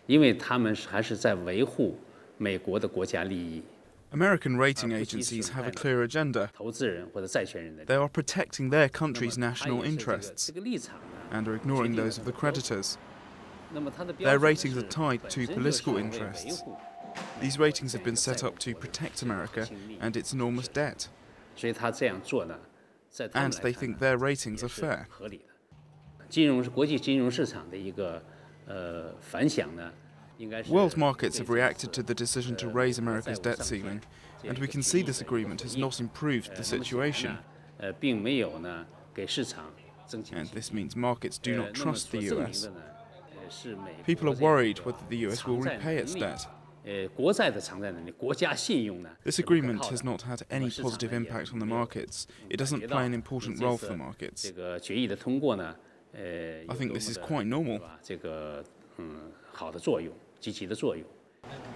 因为他们还是在维护美国的国家利益。 American rating agencies have a clear agenda. 投资人或者债权人的 They are protecting their country's national interests 这个立场呢 and are ignoring those of the creditors. 那么它的 Their 标准 ratings 是 are tied 本 to 身就是 political 为 interests. 维护 These ratings have been set up to protect America and its enormous debt, 所以他这样做呢，在他们 and 来 they 看 think 呢 their ratings 也 are 是 fair. 合理的。国际金融市场的一个反响呢，应该是 World markets have reacted to the decision to raise America's debt ceiling, and we can see this agreement has not improved the situation. 并没有呢给市场增强 And 信 this 心。 means markets do not 那么 trust the 所证明 US. 的呢，是美国 People are 这样 worried whether the US will 偿债 repay 能 its 力 debt. 国债的偿债能力，国家信用呢 This 是不可 agreement 靠 has 的。 not had any positive impact on the markets. It doesn't 感觉到 play an important 你这 role 次 for the markets. 这个决议的通过呢， I think this is 有多么的 quite normal. 是吧？这个好的作用，积极的作用。